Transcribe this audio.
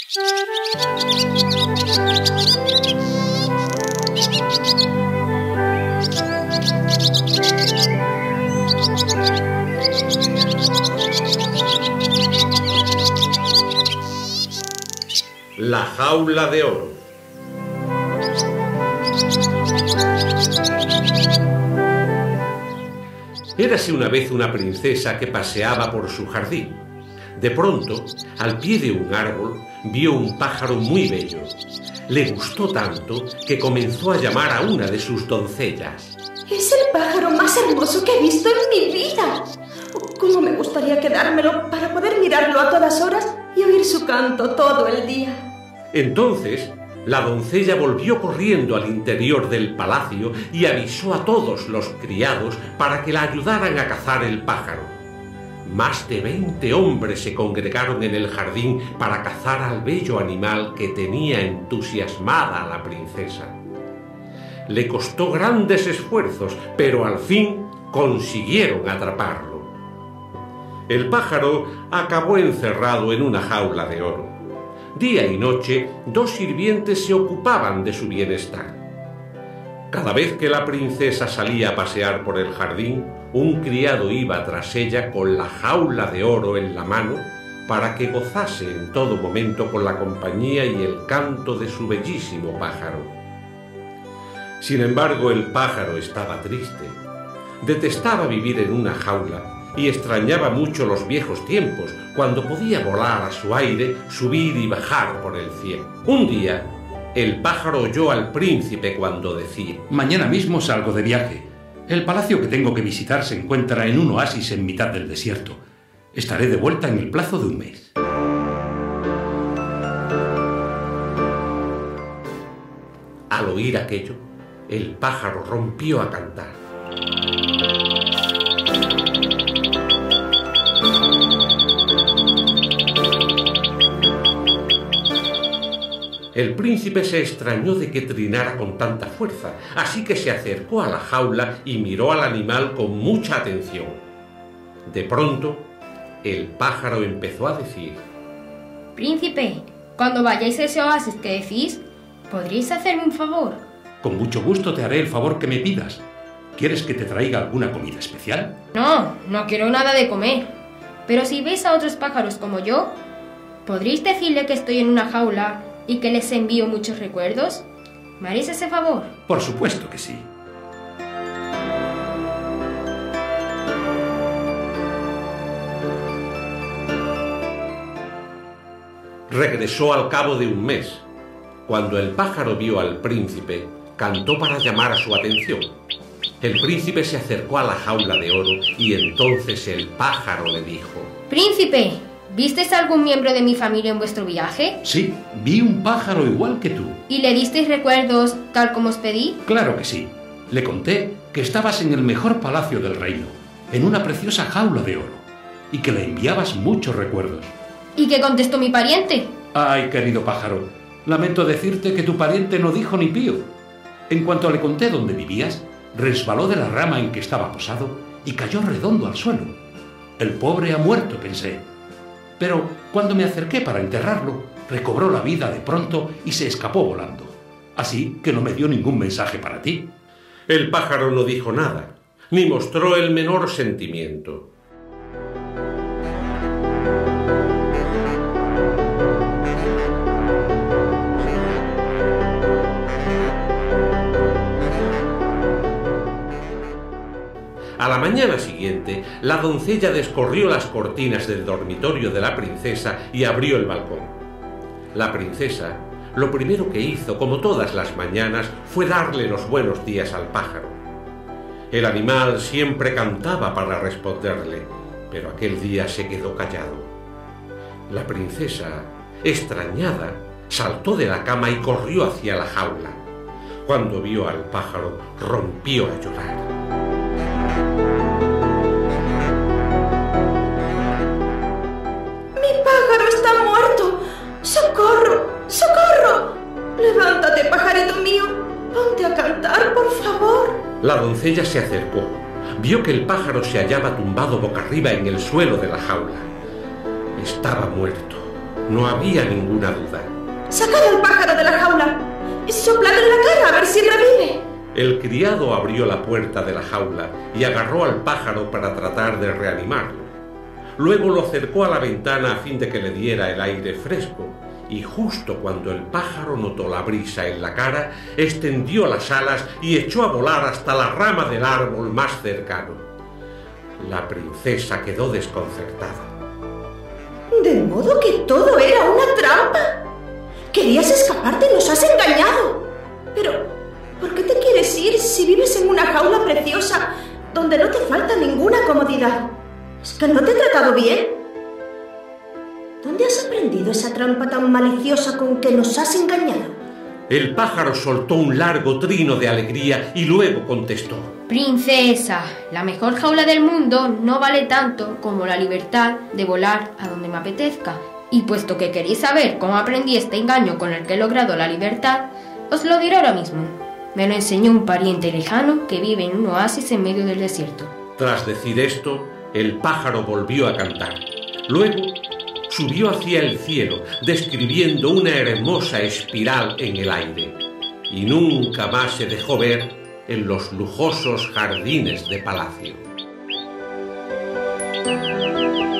La jaula de oro. Érase una vez una princesa que paseaba por su jardín. De pronto, al pie de un árbol, vio un pájaro muy bello. Le gustó tanto que comenzó a llamar a una de sus doncellas. ¡Es el pájaro más hermoso que he visto en mi vida! ¡Cómo me gustaría quedármelo para poder mirarlo a todas horas y oír su canto todo el día! Entonces, la doncella volvió corriendo al interior del palacio y avisó a todos los criados para que la ayudaran a cazar el pájaro. Más de 20 hombres se congregaron en el jardín para cazar al bello animal que tenía entusiasmada a la princesa. Le costó grandes esfuerzos, pero al fin consiguieron atraparlo. El pájaro acabó encerrado en una jaula de oro. Día y noche, 2 sirvientes se ocupaban de su bienestar. Cada vez que la princesa salía a pasear por el jardín, un criado iba tras ella con la jaula de oro en la mano para que gozase en todo momento con la compañía y el canto de su bellísimo pájaro. Sin embargo, el pájaro estaba triste. Detestaba vivir en una jaula y extrañaba mucho los viejos tiempos, cuando podía volar a su aire, subir y bajar por el cielo. Un día, el pájaro oyó al príncipe cuando decía: mañana mismo salgo de viaje. El palacio que tengo que visitar se encuentra en un oasis en mitad del desierto. Estaré de vuelta en el plazo de un mes. Al oír aquello, el pájaro rompió a cantar. El príncipe se extrañó de que trinara con tanta fuerza, así que se acercó a la jaula y miró al animal con mucha atención. De pronto, el pájaro empezó a decir: Príncipe, cuando vayáis a ese oasis que decís, ¿podríais hacerme un favor? Con mucho gusto te haré el favor que me pidas. ¿Quieres que te traiga alguna comida especial? No, no quiero nada de comer. Pero si veis a otros pájaros como yo, ¿podréis decirle que estoy en una jaula y que les envío muchos recuerdos? ¿Me haréis ese favor? Por supuesto que sí. Regresó al cabo de un mes. Cuando el pájaro vio al príncipe, cantó para llamar a su atención. El príncipe se acercó a la jaula de oro y entonces el pájaro le dijo: Príncipe, ¿visteis a algún miembro de mi familia en vuestro viaje? Sí, vi un pájaro igual que tú. ¿Y le disteis recuerdos tal como os pedí? Claro que sí. Le conté que estabas en el mejor palacio del reino, en una preciosa jaula de oro, y que le enviabas muchos recuerdos. ¿Y qué contestó mi pariente? Ay, querido pájaro, lamento decirte que tu pariente no dijo ni pío. En cuanto le conté dónde vivías, resbaló de la rama en que estaba posado y cayó redondo al suelo. El pobre ha muerto, pensé. Pero cuando me acerqué para enterrarlo, recobró la vida de pronto y se escapó volando. Así que no me dio ningún mensaje para ti. El pájaro no dijo nada, ni mostró el menor sentimiento. A la mañana siguiente, la doncella descorrió las cortinas del dormitorio de la princesa y abrió el balcón. La princesa, lo primero que hizo, como todas las mañanas, fue darle los buenos días al pájaro. El animal siempre cantaba para responderle, pero aquel día se quedó callado. La princesa, extrañada, saltó de la cama y corrió hacia la jaula. Cuando vio al pájaro, rompió a llorar. ¡Socorro! ¡Socorro! Levántate, pajarito mío. Ponte a cantar, por favor. La doncella se acercó. Vio que el pájaro se hallaba tumbado boca arriba en el suelo de la jaula. Estaba muerto, No había ninguna duda. ¡Sacad al pájaro de la jaula! ¡Sopladle en la cara a ver si revive! El criado abrió la puerta de la jaula y agarró al pájaro para tratar de reanimarlo. Luego lo acercó a la ventana a fin de que le diera el aire fresco, y justo cuando el pájaro notó la brisa en la cara, extendió las alas y echó a volar hasta la rama del árbol más cercano. La princesa quedó desconcertada. ¿De modo que todo era una trampa? Querías escaparte y nos has engañado. Pero, ¿por qué te quieres ir si vives en una jaula preciosa donde no te falta ninguna comodidad? ¿Es que no te he tratado bien? ¿Dónde has aprendido esa trampa tan maliciosa con que nos has engañado? El pájaro soltó un largo trino de alegría y luego contestó: Princesa, la mejor jaula del mundo no vale tanto como la libertad de volar a donde me apetezca. Y puesto que queréis saber cómo aprendí este engaño con el que he logrado la libertad, os lo diré ahora mismo. Me lo enseñó un pariente lejano que vive en un oasis en medio del desierto. Tras decir esto, el pájaro volvió a cantar. Luego subió hacia el cielo, describiendo una hermosa espiral en el aire, y nunca más se dejó ver en los lujosos jardines de palacio.